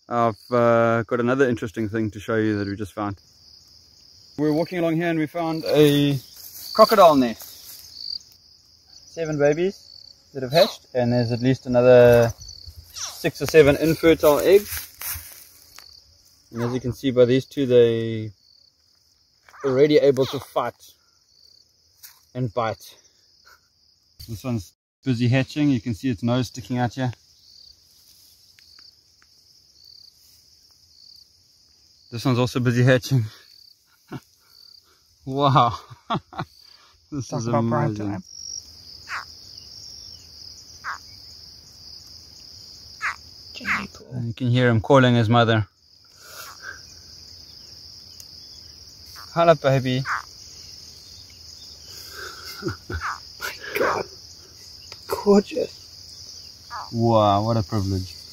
I've got another interesting thing to show you that we just found. We're walking along here and we found a crocodile nest. 7 babies that have hatched, and there's at least another 6 or 7 infertile eggs. And as you can see by these two, they are already able to fight and bite. This one's busy hatching. You can see its nose sticking out here. This one's also busy hatching. Wow. This is amazing. And you can hear him calling his mother. Hello, baby. My God. Gorgeous. Wow, what a privilege.